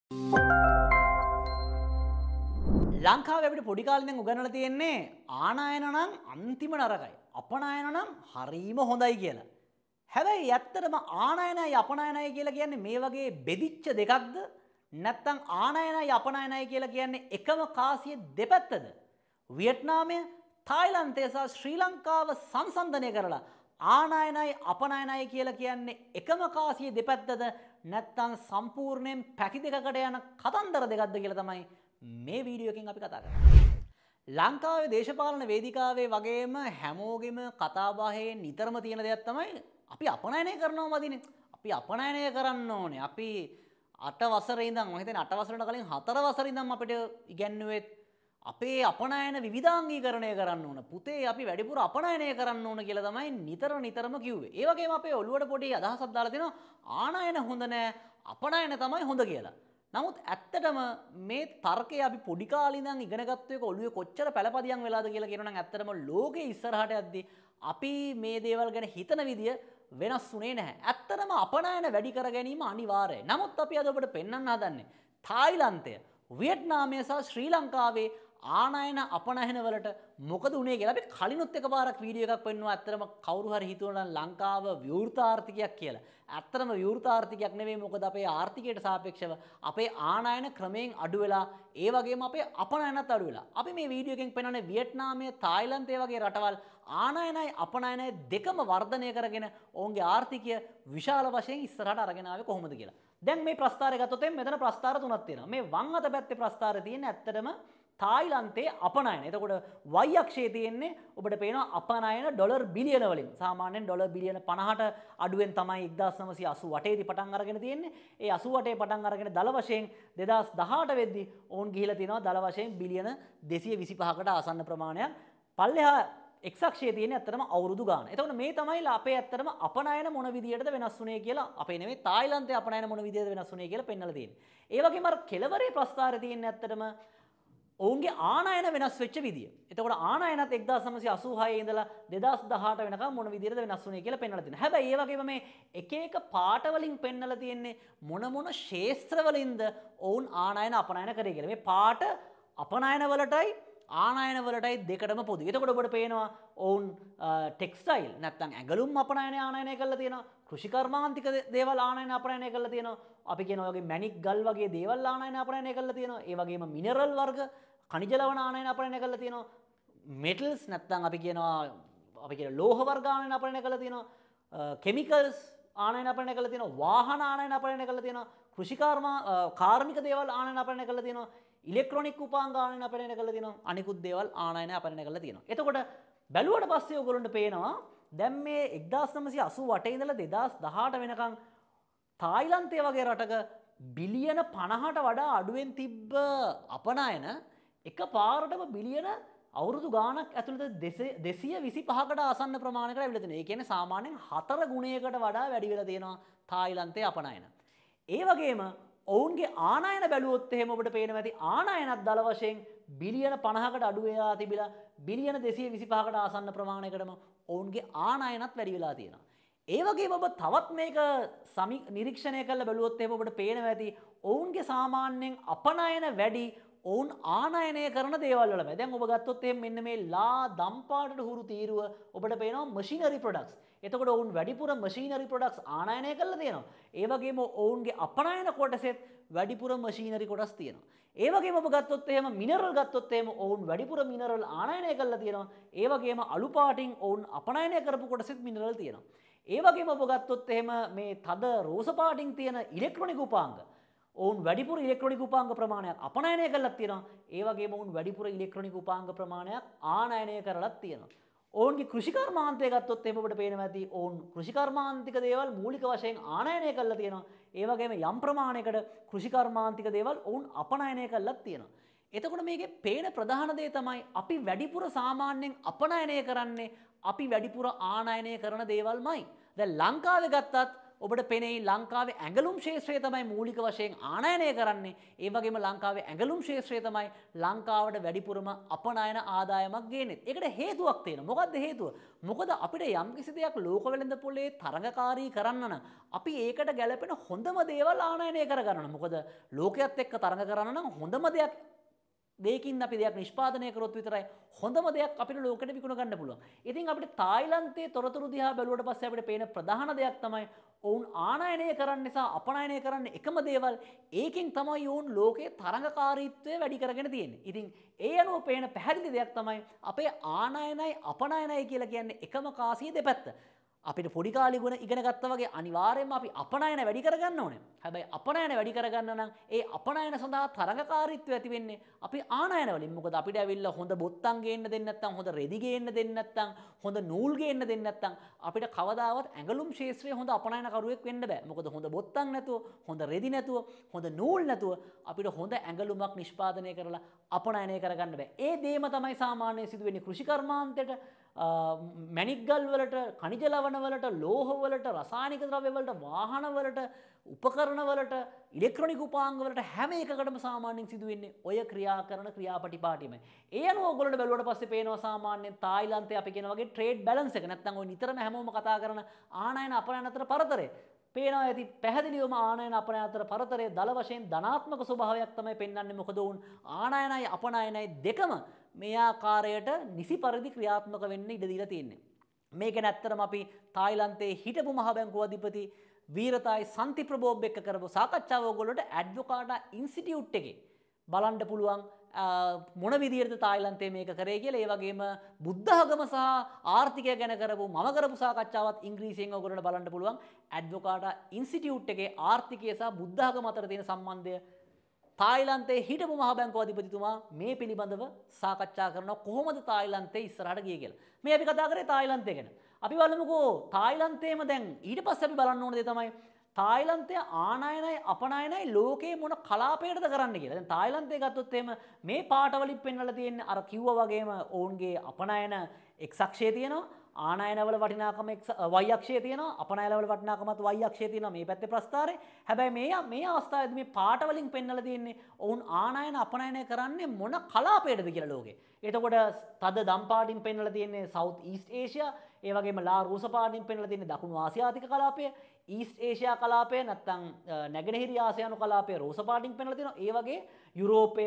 ලංකාවේ අපිට පොඩි කාලේ ඉඳන් උගන්වලා තියෙන්නේ ආනායන නම් අන්තිම නරකයි. අපනායන නම් හරීම හොඳයි කියලා. හැබැයි ඇත්තටම ආනායනයි අපනායනයි කියලා කියන්නේ මේ වගේ බෙදිච්ච දෙකක්ද? නැත්නම් ආනායනයි අපනායනයි කියලා කියන්නේ එකම කාසියේ දෙපැත්තද? වියට්නාමය, තායිලන්තය සහ ශ්‍රී ලංකාව සංසන්දනය කරලා ආනායනයි අපනායනයි කියලා කියන්නේ එකම කාසියේ දෙපැත්තද? නැත්නම් සම්පූර්ණයෙන් පැති දෙකකට යන කතන්දර දෙකක්ද කියලා තමයි මේ වීඩියෝ එකෙන් අපි කතා කරන්නේ. ලංකාවේ දේශපාලන වේදිකාවේ වගේම හැමෝගෙම කතාබහේ නිතරම තියෙන දෙයක් තමයි අපි අපනයනය කරනවා මදිනේ. අපි අපනයනය කරන්න ඕනේ. අපි 8 වසරේ ඉඳන් මම හිතන්නේ 8 වසරකට කලින් 4 වසරේ ඉඳන් අපිට ඉගැන්නුවෙත් අපේ අපනයන විවිධාංගීකරණය කරන්න ඕන. පුතේ අපි වැඩිපුර අපනයනය කරන්න ඕන කියලා තමයි නිතරම කිව්වේ. ඒ වගේම අපේ ඔළුවට පොඩි අදහසක් දාලා තිනවා ආනයන හොඳ නෑ අපනයන තමයි හොඳ කියලා. නමුත් ඇත්තටම මේ තර්කය අපි පොඩි කාලේ ඉඳන් ඉගෙන ගත්ත එක ඔළුවේ කොච්චර පළපදියම් වෙලාද කියලා කියනනම් ඇත්තටම ලෝකේ ඉස්සරහට යද්දී අපි මේ දේවල් ගැන හිතන විදිය වෙනස් වුණේ නැහැ. ඇත්තටම අපනයන වැඩි කර ගැනීම අනිවාර්යයි. නමුත් අපි අද ඔබට පෙන්වන්න හදන්නේ තායිලන්තය, වියට්නාමය සහ ශ්‍රී ලංකාවේ ආනයන අපනයන වලට මොකද උනේ කියලා අපි කලිනුත් එකපාරක් වීඩියෝ එකක් පෙන්නුවා. ඇත්තටම කවුරු හරි හිතුවා නම් ලංකාව විවෘත ආර්ථිකයක් කියලා. ඇත්තටම විවෘත ආර්ථිකයක් නෙවෙයි. මොකද අපේ ආර්ථිකයට සාපේක්ෂව අපේ ආනයන ක්‍රමයෙන් අඩු වෙලා ඒ වගේම අපේ අපනයනත් අඩු වෙලා. අපි මේ වීඩියෝ එකෙන් පෙන්වන්නේ වියට්නාමය, තායිලන්තය වගේ රටවල් ආනයනයි අපනයනයි දෙකම වර්ධනය කරගෙන ඔවුන්ගේ ආර්ථිකය විශාල වශයෙන් ඉස්සරහට අරගෙන ආවේ කොහොමද කියලා. දැන් මේ ප්‍රස්තාරය ගත්තොත් මෙතන ප්‍රස්තාර තුනක් තියෙනවා. මේ වම් අත පැත්තේ ප්‍රස්තාරය තියෙන්නේ ඇත්තටම තායිලන්තයේ අපනයන. එතකොට y අක්ෂයේ තියෙන්නේ ඔබට පේනවා අපනයන ඩොලර් බිලියන වලින්. සාමාන්‍යයෙන් ඩොලර් බිලියන 50ට අඩුවෙන් තමයි 1988 දී පටන් අරගෙන තියෙන්නේ. ඒ 88 පටන් අරගෙන දල වශයෙන් 2018 වෙද්දී ඕන් ගිහිලා තියෙනවා දල වශයෙන් බිලියන 225කට ආසන්න ප්‍රමාණයක්. පල්ලෙහා x අක්ෂයේ තියෙන්නේ ඇත්තටම අවුරුදු ගාන. එතකොට මේ තමයි අපේ ඇත්තටම අපනයන මොන විදියටද වෙනස් වුනේ කියලා අපේ නෙමෙයි තායිලන්තයේ අපනයන මොන විදියටද වෙනස් වුනේ කියලා පෙන්වලා තියෙන්නේ. ඒ වගේම අර කෙළවරේ ප්‍රස්තාරයේ තියෙන්නේ ඇත්තටම ඔවුන්ගේ ආනයන වෙනස් වෙච්ච විදිය. එතකොට ආනයනත් 1986 ඉඳලා 2018 වෙනකම් මොන විදියටද වෙනස් වුනේ කියලා පෙන්වලා තියෙනවා. හැබැයි ඒ වගේම මේ එක එක පාට වලින් පෙන්වලා තියෙන්නේ මොන ක්ෂේත්‍ර වලින්ද ඔවුන් ආනයන අපනයන කරේ කියලා. මේ පාට අපනයන වලටයි ආනයන වලටයි දෙකටම පොදුයි. එතකොට ඔබට පේනවා ඔවුන් ටෙක්ස්ටයිල් නැත්නම් ඇඟලුම් අපනයන ආනයනය කරලා තියෙනවා. කෘෂිකර්මාන්තික දේවල් ආනයන අපනයනය කරලා තියෙනවා. අපි කියන වගේ මැණික් ගල් වගේ දේවල් ආනයන අපනයනය කරලා තියෙනවා. ඒ වගේම මිනරල් වර්ග खनिज लवण ආනයන අපනයනය කරලා තියෙනවා. මෙටල්ස් නැත්නම් අපි කියන ලෝහ වර්ග ආනයන අපනයනය කරලා තියෙනවා. කෙමිකල්ස් ආනයන අපනයනය කරලා තියෙනවා. වාහන ආනයන අපනයනය කරලා තියෙනවා. කාර්මික දේවල් ආනයන අපනයනය කරලා තියෙනවා. ඉලෙක්ට්‍රොනික උපාංග ආනයන අපනයනය කරලා තියෙනවා. අනිකුත් දේවල් ආනයන අපනයනය කරලා තියෙනවා. එතකොට බැලුවට පස්සේ ඔයගොල්ලන්ට පේනවා දැන් මේ 1988 ඉඳලා 2018 වෙනකන් තායිලන්තය වගේ රටක බිලියන 50ට වඩා අඩුවෙන් තිබ්බ අපනයන එක පාරටම බිලියන අවුරුදු ගානක් ඇතුළත 225කට ආසන්න ප්‍රමාණයකට ඇවිල්ලා තියෙනවා. ඒ කියන්නේ සාමාන්‍යයෙන් 4 ගුණයකට වඩා වැඩි වෙලා තියෙනවා තායිලන්තයේ අපනයන. ඒ වගේම ඔවුන්ගේ ආනයන බැලුවොත් එහෙම ඔබට පේනවා ඇති ආනයනත් දල වශයෙන් බිලියන 50කට අඩු වෙලා තිබිලා බිලියන 225කට ආසන්න ප්‍රමාණයකටම ඔවුන්ගේ ආනයනත් වැඩි වෙලා තියෙනවා. ඒ වගේම ඔබ තවත් මේක නිරීක්ෂණය කරලා බැලුවොත් එහෙම ඔබට පේනවා ඇති ඔවුන්ගේ සාමාන්‍යයෙන් අපනයන වැඩි ඔවුන් ආනයනය කරන දේවල් වලම. දැන් ඔබ ගත්තොත් එහෙම මෙන්න මේ ලා දම්පාටට හුරු තීරුව ඔබට පේනවා මැෂිනරි ප්‍රොඩක්ට්ස්. එතකොට ඔවුන් වැඩිපුර මැෂිනරි ප්‍රොඩක්ට්ස් ආනයනය කරලා තියෙනවා. ඒ වගේම ඔවුන්ගේ අපනයන කොටසෙත් වැඩිපුර මැෂිනරි කොටස් තියෙනවා. ඒ වගේම ඔබ ගත්තොත් එහෙම මිනරල් ගත්තොත් එහෙම ඔවුන් වැඩිපුර මිනරල් ආනයනය කරලා තියෙනවා. ඒ වගේම අලු පාටින් ඔවුන් අපනයනය කරපු කොටසෙත් මිනරල් තියෙනවා. ඒ වගේම ඔබ ගත්තොත් එහෙම මේ තද රෝස පාටින් තියෙන ඉලෙක්ට්‍රොනික උපාංග ඔවුන් වැඩිපුර ඉලෙක්ට්‍රොනික උපාංග ප්‍රමාණයක් අපනයනය කරලා තියෙනවා. ඒ වගේම ඔවුන් වැඩිපුර ඉලෙක්ට්‍රොනික උපාංග ප්‍රමාණයක් ආනයනය කරලා තියෙනවා. ඔවුන්ගේ කෘෂිකර්මාන්තය ගත්තොත් එහෙම ඔබට පේනවා ඇති ඔවුන් කෘෂිකර්මාන්තික දේවල් මූලික වශයෙන් ආනයනය කරලා තියෙනවා. ඒ වගේම යම් ප්‍රමාණයකට කෘෂිකර්මාන්තික දේවල් ඔවුන් අපනයනය කරලා තියෙනවා. එතකොට මේකේ පේන ප්‍රධාන දේ තමයි අපි වැඩිපුර සාමාන්‍යයෙන් අපනයනය කරන්නේ අපි වැඩිපුර ආනයනය කරන දේවල්මයි. දැන් ලංකාවේ ගත්තත් ඔබට පෙනෙයි ලංකාවේ ඇඟලුම් ශේෂ්ත්‍රය තමයි මූලික වශයෙන් ආනයනය කරන්නේ. ඒ වගේම ලංකාවේ ඇඟලුම් ශේෂ්ත්‍රය තමයි ලංකාවට වැඩිපුරම අපනයන ආදායමක් ගේන්නේ. ඒකට හේතුවක් තියෙනවා. මොකද්ද හේතුව? මොකද අපිට යම්කිසි දෙයක් ලෝක වෙළඳ පොලේ තරඟකාරී කරන්න නම් අපි ඒකට ගැළපෙන හොඳම දේවල් ආනයනය කරගන්න ඕන. මොකද ලෝකයේත් එක්ක තරඟ කරන්න නම් හොඳම දෙයක් දෙයකින් අපි දෙයක් නිෂ්පාදනය කරොත් විතරයි හොඳම දෙයක් අපිට ලෝකෙට විකුණ ගන්න පුළුවන්. ඉතින් අපිට තායිලන්තයේ තොරතුරු දිහා බැලුවට පස්සේ අපිට පේන ප්‍රධාන දෙයක් තමයි ඔවුන් ආනයනය කරන්න නිසා අපනයනය කරන්න එකම දේවල් ඒකෙන් තමයි ඔවුන් ලෝකයේ තරඟකාරීත්වය වැඩි කරගෙන තියෙන්නේ. ඉතින් ඒ අනුව පේන පැහැදිලි දෙයක් තමයි අපේ ආනයනයි අපනයනයි කියලා කියන්නේ එකම කාසිය දෙපැත්ත. අපිට පොඩි කාලේ ගුණ ඉගෙන ගත්තා වගේ අනිවාර්යයෙන්ම අපි අපනයන වැඩි කරගන්න ඕනේ. හැබැයි අපනයන වැඩි කරගන්න නම් ඒ අපනයන සඳහා තරඟකාරීත්වය ඇති වෙන්නේ අපි ආනයන වලින්. මොකද අපිට ඇවිල්ලා හොඳ බොත්තම් ගේන්න දෙන්නේ නැත්නම් හොඳ රෙදි ගේන්න දෙන්නේ නැත්නම් හොඳ නූල් ගේන්න දෙන්නේ නැත්නම් අපිට කවදාවත් ඇඟලුම් ශාස්ත්‍රයේ හොඳ අපනයනකරුවෙක් වෙන්න බෑ. මොකද හොඳ බොත්තම් නැතුව, හොඳ රෙදි නැතුව, හොඳ නූල් නැතුව අපිට හොඳ ඇඟලුමක් නිෂ්පාදනය කරලා අපනයනය කරගන්න බෑ. ඒ දේම තමයි සාමාන්‍යයෙන් සිදුවෙන්නේ කෘෂි කර්මාන්තයට, මැණික් ගල් වලට, khනිජ ලවණ වලට, ලෝහ වලට, රසායනික ද්‍රව්‍ය වලට, වාහන වලට, උපකරණ වලට, ඉලෙක්ට්‍රොනික උපාංග වලට හැම එකකටම සාමාන්‍යයෙන් සිදුවෙන්නේ ඔය ක්‍රියා කරන ක්‍රියාපටිපාටිමයි. ඒ අනුව ඔයගොල්ලන්ට බැලුවට පස්සේ පේනවා සාමාන්‍යයෙන් තායිලන්තයේ අපි කියන වගේ ට්‍රේඩ් බැලන්ස් එක නැත්නම් ඔය නිතරම හැමෝම කතා කරන ආනයන අපනයන අතර පරතරය පේනවා ඇති. පැහැදිලිවම ආනයන අපනයන අතර පරතරය දල වශයෙන් ධනාත්මක ස්වභාවයක් තමයි පෙන්වන්නේ. මොකද උන් ආනයනයි අපනයනයි දෙකම මේ ආකාරයට නිසි පරිදි ක්‍රියාත්මක වෙන්න ඉඩ දීලා තියෙන්නේ. මේක නැත්තරම අපි තායිලන්තයේ හිටපු මහ බැංකුව අධිපති වීරතායි සන්තිප්‍රබෝබ් එක්ක කරපු සාකච්ඡාව ඔයගොල්ලෝට ඇඩ්වොකාටා ඉන්ස්ටිටියුට් එකේ බලන්න පුළුවන් මොන විදිහටද තායිලන්තයේ මේක කරේ කියලා. ඒ වගේම බුද්ධ ආගම සහ ආර්ථිකය ගැන කරපු මම කරපු සාකච්ඡාවත් ඉංග්‍රීසියෙන් ඔයගොල්ලන්ට බලන්න පුළුවන්. ඇඩ්වොකාටා ඉන්ස්ටිටියුට් එකේ ආර්ථිකය සහ බුද්ධ ආගම අතර තියෙන සම්බන්ධය තායිලන්තයේ හිටපු මහ බැංකුව අධිපතිතුමා මේ පිළිබඳව සාකච්ඡා කරනවා කොහොමද තායිලන්තයේ ඉස්සරහට ගියේ කියලා. මේ අපි කතා කරේ තායිලන්තය ගැන. අපි බලමුකෝ තායිලන්තයේම දැන් ඊට පස්සේ අපි බලන්න ඕන දේ තමයි තායිලන්තය ආනයනයි අපනයනයි ලෝකේ මොන කලාපයකටද කරන්න කියලා. දැන් තායිලන්තය ගත්තොත් එහෙම මේ පාටවලින් පෙන්වලා තියෙන්නේ අර කිව්වා වගේම ඔවුන්ගේ අපනයන x අක්ෂය තියෙනවා, ආනයනවල වටිනාකම y අක්ෂය තියෙනවා, අපනයනවල වටිනාකමත් y අක්ෂය තියෙනවා මේ පැත්තේ ප්‍රස්ථාරේ. හැබැයි මේ අවස්ථාවේදී මේ පාට වලින් පෙන්වලා තියෙන්නේ ඔවුන් ආනයන අපනයනය කරන්නේ මොන කලාපයකටද කියලා ලෝකේ. එතකොට තද දම් පාටින් පෙන්වලා තියෙන්නේ සවුත් ඊස්ට් ඒෂියා, ඒ වගේම ලා රූස පාටින් පෙන්වලා තියෙන්නේ දකුණු ආසියාතික කලාපය, ඊස්ට් ඒෂියා කලාපය නැත්නම් නැගෙනහිර ආසියානු කලාපය රෝස පාටින් පෙන්වලා තියෙනවා. ඒ වගේ යුරෝපය,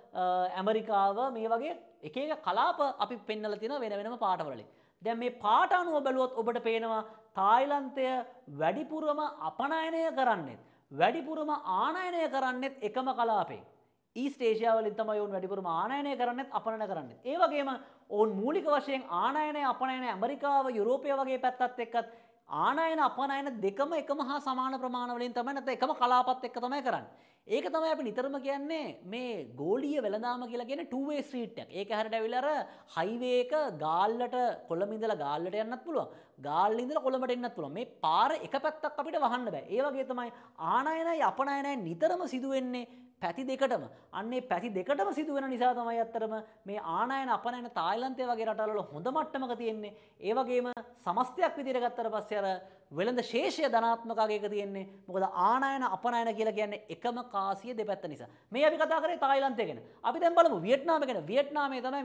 ඇමරිකාව මේ වගේ එක එක කලාප අපි පෙන්වලා තියෙනවා වෙන වෙනම පාටවලින්. දැන් මේ පාට අනුව බැලුවොත් ඔබට පේනවා තායිලන්තය වැඩිපුරම අපනයනය කරන්නේ වැඩිපුරම ආනයනය කරන්නේ එකම කලාපේ. ඊස්ට් ඒෂියා වලින් තමයි ඔවුන් වැඩිපුරම ආනයනය කරන්නේ අපනයන කරන්නේ. ඒ වගේම ඔවුන් මූලික වශයෙන් ආනයනය අපනයන ඇමරිකාව, යුරෝපය වගේ පැත්තත් එක්කත් ආනයන අපනයන දෙකම එකම හා සමාන ප්‍රමාණ වලින් තමයි නැත්නම් එකම කලාපත් එක්ක තමයි කරන්නේ. ඒක තමයි අපි නිතරම කියන්නේ මේ ගෝලීය වෙළඳාම කියලා කියන්නේ two way street එකක්. ඒක හැරට ඇවිල්ලා අර highway එක ගාල්ලට කොළඹ ඉඳලා ගාල්ලට යන්නත් පුළුවන්. ගාල්ලේ ඉඳලා කොළඹට එන්නත් පුළුවන්. මේ පාර එක පැත්තක් අපිට වහන්න බෑ. ඒ වගේ තමයි ආනයනයි අපනයනයි නිතරම සිදුවෙන්නේ පැති දෙකටම. අන්නේ පැති දෙකටම සිදුවෙන නිසා තමයි අත්‍තරම මේ ආනයන අපනයන තායිලන්තය වගේ රටවල හොඳ මට්ටමක තියෙන්නේ. ඒ වගේම සමස්තයක් විදිහට ගත්තට පස්සේ අර වෙළඳ ශේෂය ධනාත්මක අගයක තියෙන්නේ. මොකද ආනයන අපනයන කියලා කියන්නේ එකම කාසිය දෙපැත්ත නිසා. මේ අපි කතා කරේ තායිලන්තය ගැන. අපි දැන් බලමු වියට්නාම ගැන. වියට්නාමයේ තමයි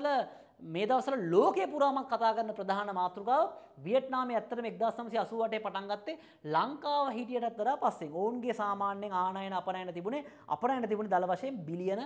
මේ දවස්වල ලෝකේ පුරාම කතා කරන ප්‍රධාන මාතෘකාව. වියට්නාමයේ ඇත්තටම 1988 පටන් ගත්තේ ලංකාව හිටියටත් වඩා පස්සෙන්. ඔවුන්ගේ සාමාන්‍යයෙන් ආනයන අපනයන තිබුණේ දල වශයෙන් බිලියන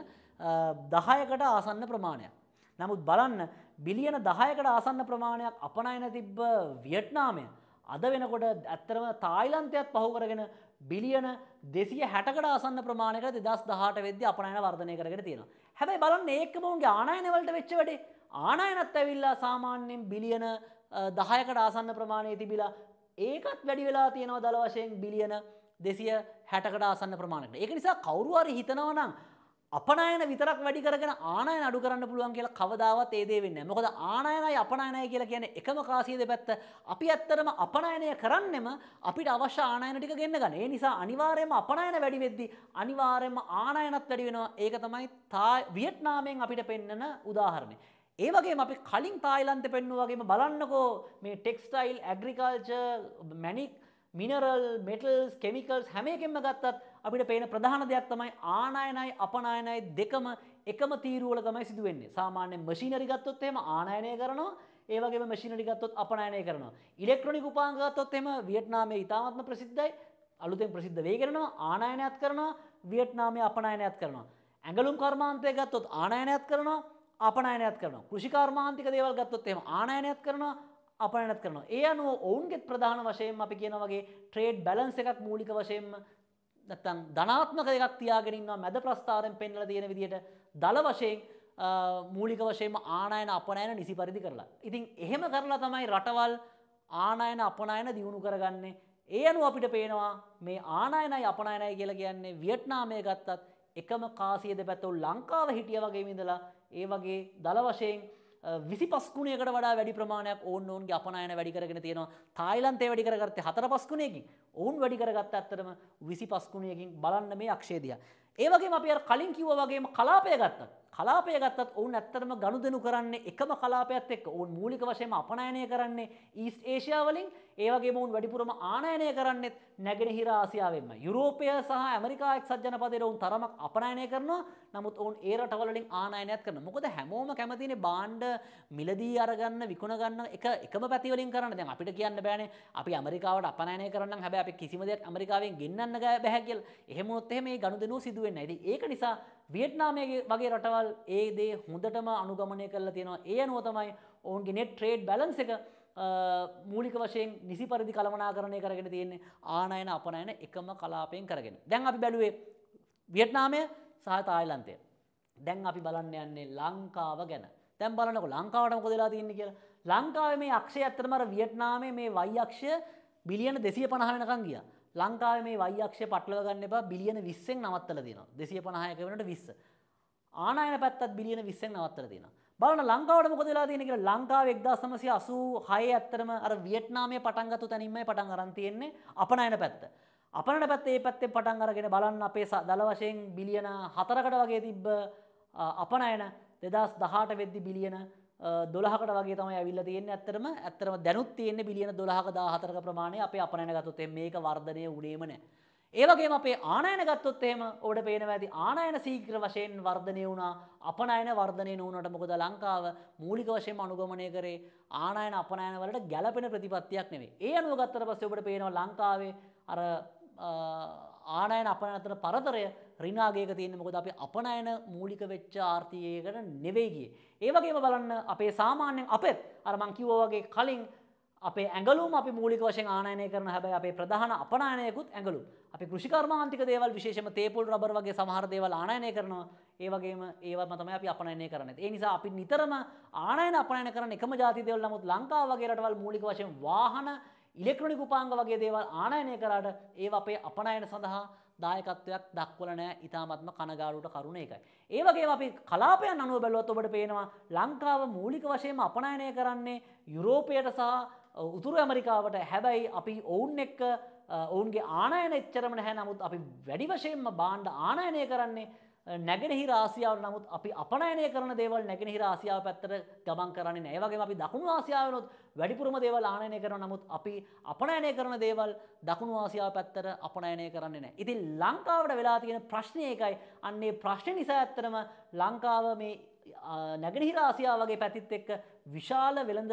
10කට ආසන්න ප්‍රමාණයක්. නමුත් බලන්න බිලියන 10කට ආසන්න ප්‍රමාණයක් අපනයන තිබ්බ වියට්නාමය අද වෙනකොට ඇත්තටම තායිලන්තයත් පහු කරගෙන බිලියන 260කට ආසන්න ප්‍රමාණයකට 2018 වෙද්දී අපනයන වර්ධනය කරගෙන තියෙනවා. හැබැයි බලන්න ඒකම උන්ගේ ආනයන වලට වෙච්ච වැඩේ. ආනයනත් ඇවිල්ලා සාමාන්‍යයෙන් බිලියන 10කට ආසන්න ප්‍රමාණය තිබිලා ඒකත් වැඩි වෙලා තියෙනවා දල වශයෙන් බිලියන 260කට ආසන්න ප්‍රමාණයකට. ඒක නිසා කවුරු හරි හිතනවා නම් අපනයන විතරක් වැඩි කරගෙන ආනයන අඩු කරන්න පුළුවන් කියලා කවදාවත් ඒ දේ වෙන්නේ නැහැ. මොකද ආනයනයි අපනයනයි කියලා කියන්නේ එකම කාසිය දෙපැත්ත. අපි ඇත්තටම අපනයනය කරන්නෙම අපිට අවශ්‍ය ආනයන ටික ගෙන්න ගන්න. ඒ නිසා අනිවාර්යයෙන්ම අපනයන වැඩි වෙද්දී අනිවාර්යයෙන්ම ආනයනත් වැඩි වෙනවා. ඒක තමයි වියට්නාමයෙන් අපිට පෙන්නන උදාහරණය. ඒ වගේම අපි කලින් තායිලන්තේ පෙන්නුවා වගේම බලන්නකෝ මේ textile, agriculture, mineral metals chemicals හැම එකෙන්ම ගත්තත් අපිට පේන ප්‍රධාන දෙයක් තමයි ආනයනයි අපනයනයි දෙකම එකම තීරුවල තමයි සිදු වෙන්නේ. සාමාන්‍ය මැෂිනරි ගත්තොත් එහෙම ආනයනය කරනවා, ඒ වගේම මැෂිනරි ගත්තොත් අපනයනය කරනවා. ඉලෙක්ට්‍රොනික උපාංග ගත්තොත් එහෙම වියට්නාමයේ ඉතාමත්ම ප්‍රසිද්ධයි. අලුතෙන් ප්‍රසිද්ධ වෙගෙන යනවා, ආනයනයත් කරනවා, වියට්නාමයේ අපනයනයත් කරනවා. ඇඟලුම් කර්මාන්තය ගත්තොත් ආනයනයත් කරනවා, අපනයනයත් කරනවා. කෘෂි කර්මාන්තික දේවල් ගත්තොත් එහෙම ආනයනයත් කරනවා, අපනයනත් කරනවා. ඒ අනුව ඔවුන්ගේ ප්‍රධාන වශයෙන්ම අපි කියන වගේ ට්‍රේඩ් බැලන්ස් එකක් මූලික වශයෙන්ම නැත්තම් ධනාත්මක එකක් තියාගෙන ඉන්නවා මැද ප්‍රස්ථාරයෙන් පෙන්වලා තියෙන විදිහට දල වශයෙන් මූලික වශයෙන්ම ආනයන අපනයන නිසි පරිදි කරලා. ඉතින් එහෙම කරලා තමයි රටවල් ආනයන අපනයන දියුණු කරගන්නේ. ඒ අනුව අපිට පේනවා මේ ආනයනයි අපනයනයි කියලා කියන්නේ වියට්නාමයේ ගත්තත් එකම කාසිය දෙපැත්තෝ ලංකාව හිටිය වගේ ඉඳලා ඒ වගේ දල වශයෙන් 25 ගුණයකට වඩා වැඩි ප්‍රමාණයක් ඔවුන්ගේ අපනයන වැඩි කරගෙන තියෙනවා. තායිලන්තය වැඩි කරගත්තේ 4-5 ගුණයකින්. ඔවුන් වැඩි කරගත්ත ඇත්තටම 25 ගුණයකින් බලන්න මේ අක්ෂය දිහා. ඒ වගේම අපි අර කලින් කිව්වා වගේම කලාපය ගත්තත් ඔවුන් ඇත්තටම ගනුදෙනු කරන්නේ එකම කලාපයත් එක්ක. ඔවුන් මූලික වශයෙන්ම අපනයනය කරන්නේ ඊස්ට් ඒෂියා වලින්. ඒ වගේම ඔවුන් වැඩිපුරම ආනයනය කරන්නේ නැගෙනහිර ආසියාවෙන්මයි. යුරෝපය සහ ඇමරිකා එක්සත් ජනපදයේ ඔවුන් තරමක් අපනයනය කරනවා. නමුත් ඔවුන් ඒ රටවල වලින් ආනයනයත් කරනවා. මොකද හැමෝම කැමතිනේ භාණ්ඩ මිලදී අරගන්න විකුණ ගන්න එකම පැති වලින් කරන්න. දැන් අපිට කියන්න බෑනේ අපි ඇමරිකාවට අපනයනය කරන්නම් හැබැයි අපි කිසිම දෙයක් ඇමරිකාවෙන් ගෙන්නන්න බෑ කියලා. එහෙම වුණොත් එහෙම මේ ගනුදෙනුව සිදු වෙන්නේ නැහැ. ඉතින් ඒක නිසා වියට්නාමයේ වගේ රටවල් ඒ දේ හොඳටම අනුගමනය කරලා තියෙනවා. ඒ අනුව තමයි ඔවුන්ගේ net trade balance එක මූලික වශයෙන් නිසි පරිදි කළමනාකරණය කරගෙන තියෙන්නේ ආනයන අපනයන එකම කලාපයෙන් කරගෙන. දැන් අපි බැලුවේ වියට්නාමය සහ තායිලන්තය. දැන් අපි බලන්න යන්නේ ලංකාව ගැන. දැන් බලන්නකො ලංකාවට මොකද වෙලා තියෙන්නේ කියලා. ලංකාවේ මේ අක්ෂය ඇත්තටම අර වියට්නාමයේ මේ y අක්ෂය බිලියන 250 වෙනකන් ගියා. ලංකාවේ මේ y අක්ෂය පටලව ගන්න එපා බිලියන 20න් නවත්තලා තියෙනවා. 250ක වෙනකොට 20. ආනයන පැත්තත් බිලියන 20න් නවත්තලා තියෙනවා. බලන්න ලංකාවට මොකද වෙලා තියෙන්නේ කියලා. ලංකාවේ 1986 ඇත්තටම අර වියට්නාමයේ පටන් ගත්ත තැනින්මයි පටන් අරන් තියෙන්නේ අපනයන පැත්ත. අපනයන පැත්ත මේ පැත්තෙන් පටන් අරගෙන බලන්න අපේ දල වශයෙන් බිලියන 4කට වගේ තිබ්බ අපනයන 2018 වෙද්දි බිලියන 12කට වගේ තමයි ඇවිල්ලා තියෙන්නේ. ඇත්තටම දැනුත් තියෙන්නේ බිලියන 12ක 14ක ප්‍රමාණය අපේ අපනයන ගත්තොත් මේක වර්ධනය වුණේම නැහැ. ඒ වගේම අපේ ආනයන ගත්තොත් එහෙම ඔබට පේනවා ඇති ආනයන ශීඝ්‍ර වශයෙන් වර්ධනය වුණා. අපනයන වර්ධනය නොවුනට මොකද ලංකාව මූලික වශයෙන්ම අනුගමනය කරේ ආනයන අපනයන වලට ගැළපෙන ප්‍රතිපත්තියක් නෙවෙයි. ඒ අනුව ගත්තට පස්සේ ඔබට පේනවා ලංකාවේ අර ආනයන අපනයන අතර පරතරය ඍණාගයක තියෙන්නේ. මොකද අපි අපනයන මූලික වෙච්ච ආර්ථිකයකට නෙවෙයි ගියේ. ඒ වගේම බලන්න අපේ සාමාන්‍යයෙන් අපෙත් අර මං කිව්වා වගේ කලින් අපේ ඇඟලුම් අපි මූලික වශයෙන් ආනයනය කරන හැබැයි අපේ ප්‍රධාන අපනයනයකුත් ඇඟලුම්. අපි කෘෂි කර්මාන්තික දේවල් විශේෂයෙන්ම තේපොල් රබර් වගේ සමහර දේවල් ආනයනය කරනවා. ඒ වගේම ඒවම තමයි අපි අපනයනය කරන්නේ. ඒ නිසා අපි නිතරම ආනයන අපනයන කරන එකම ಜಾති දේවල්. නමුත් ලංකාව වගේ රටවල් මූලික වශයෙන් වාහන ඉලෙක්ට්‍රොනික උපාංග වගේ දේවල් ආනයනය කරාට ඒවා අපේ අපනයන සඳහා දායකත්වයක් දක්වලා නැහැ. ඊටාත්ම කනගාටුවට කරුණ ඒකයි. ඒ වගේම අපි කලාපයන් අනුව බැලුවොත් ඔබට පේනවා ලංකාව මූලික වශයෙන්ම අපනයනය කරන්නේ යුරෝපයට සහ උතුරු ඇමරිකාවට. හැබැයි අපි ඔවුන් එක්ක ඔවුන්ගේ ආනයන එච්චරම නැහැ. නමුත් අපි වැඩි වශයෙන්ම භාණ්ඩ ආනයනය කරන්නේ නැගෙනහිර ආසියාවට. නමුත් අපි අපනයනය කරන දේවල් නැගෙනහිර ආසියාව පැත්තට ගමන් කරන්නේ නැහැ. ඒ වගේම අපි දකුණු ආසියාවෙනොත් වැඩිපුරම දේවල් ආනයනය කරනවා. නමුත් අපි අපනයනය කරන දේවල් දකුණු ආසියාව පැත්තට අපනයනය කරන්නේ නැහැ. ඉතින් ලංකාවට වෙලා තියෙන ප්‍රශ්නේ ඒකයි. අන්න ඒ ප්‍රශ්නේ නිසා ඇත්තටම ලංකාව මේ නැගෙනහිර ආසියාව වගේ පැතිත් එක්ක විශාල වෙළඳ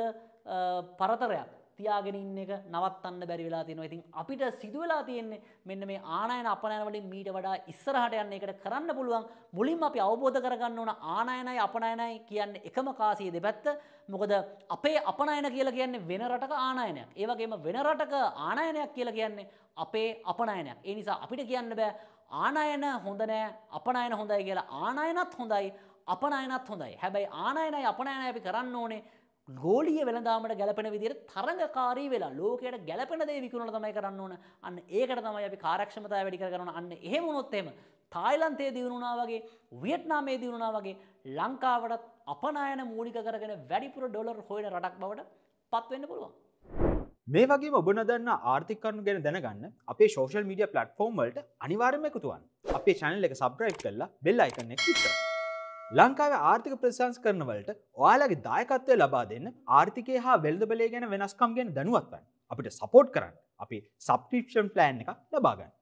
පරතරයක් තියාගෙන ඉන්න එක නවත්තන්න බැරි වෙලා තියෙනවා. ඉතින් අපිට සිදු වෙලා තියෙන්නේ මෙන්න මේ ආනයන අපනයන වලින් මීට වඩා ඉස්සරහට යන්න ඒකට කරන්න පුළුවන්. මුලින්ම අපි අවබෝධ කරගන්න ඕන ආනයනයි අපනයනයි කියන්නේ එකම කාසිය දෙපැත්ත. මොකද අපේ අපනයන කියලා කියන්නේ වෙන රටක ආනයනයක්. ඒ වගේම වෙන රටක ආනයනයක් කියලා කියන්නේ අපේ අපනයනයක්. ඒ නිසා අපිට කියන්න බෑ ආනයන හොඳ නෑ අපනයන හොඳයි කියලා. ආනයනත් හොඳයි අපනයනත් හොඳයි. හැබැයි ආනයනයි අපනයනයි අපි කරන්න ඕනේ ගෝලීය වෙළඳාමට ගැලපෙන විදිහට තරඟකාරී වෙලා ලෝකයට ගැලපෙන දේ විකුණලා තමයි කරන්න ඕන. අන්න ඒකට තමයි අපි කාර්යක්ෂමතාවය වැඩි කරගන්න ඕන. අන්න එහෙම වුණොත් එහෙම තායිලන්තයේ දිනුනා වගේ වියට්නාමයේ දිනුනා වගේ ලංකාවටත් අපනයන මූලික කරගෙන වැඩිපුර ඩොලර් හොයන රටක් බවට පත් වෙන්න පුළුවන්. මේ වගේම ඔබ නොදන්න ආර්ථික කරුණු ගැන දැනගන්න අපේ සෝෂල් මීඩියා ප්ලැට්ෆෝම් වලට අනිවාර්යයෙන්ම එකතු වෙන්න. අපේ channel එක subscribe කරලා bell icon එක click කරන්න. ලංකාවේ ආර්ථික ප්‍රතිසංස්කරණ වලට ඔයාලගේ දායකත්වය ලබා දෙන්න ආර්ථිකය හා වෙළඳ බලය ගැන වෙනස්කම් ගැන දැනුවත් වෙන්න අපිට සපෝට් කරන්න අපේ සබ්ස්ක්‍රිප්ෂන් ප්ලෑන් එක ලබා ගන්න.